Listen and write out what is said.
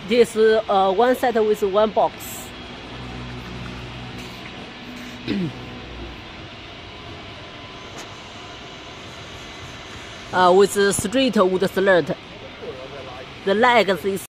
This one set with one box. With straight wood slat. The legs is